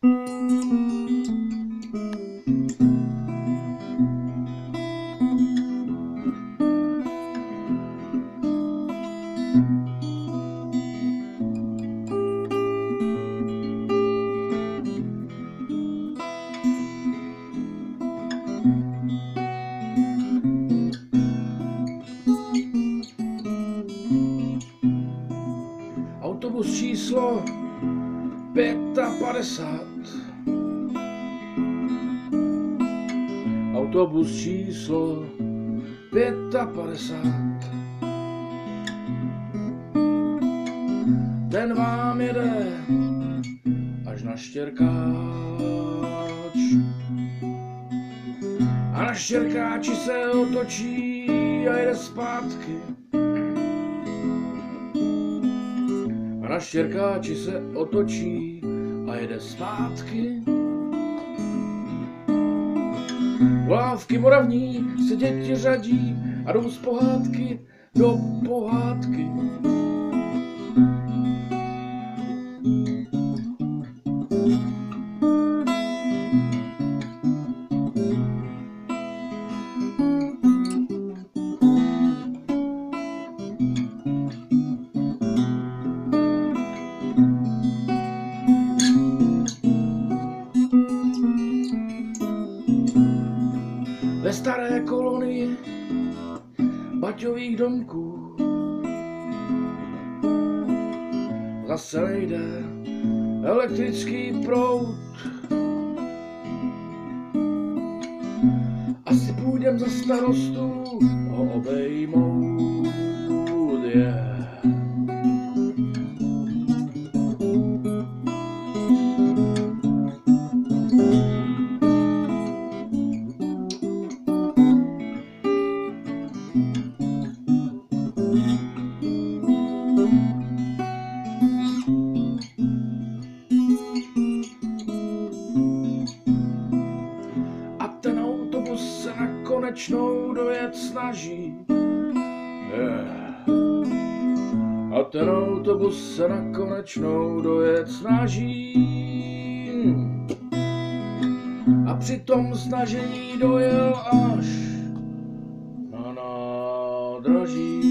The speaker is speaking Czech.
Autobus číslo 55. Autobus číslo 55. Ten vám jede až na Štěrkáč. A na Štěrkáči se otočí a jede zpátky. A na Štěrkáči se otočí a jede zpátky. U lávky moravní se děti řadí a jdou z pohádky do pohádky. Ve staré kolonii baťových domků zase nejde elektrický proud. Asi půjdem za starostu ho obejmout, yeah. Se na konečnou dojet snaží. Yeah. A ten autobus se na konečnou dojet snaží. A při tom snažení dojel až na nádraží.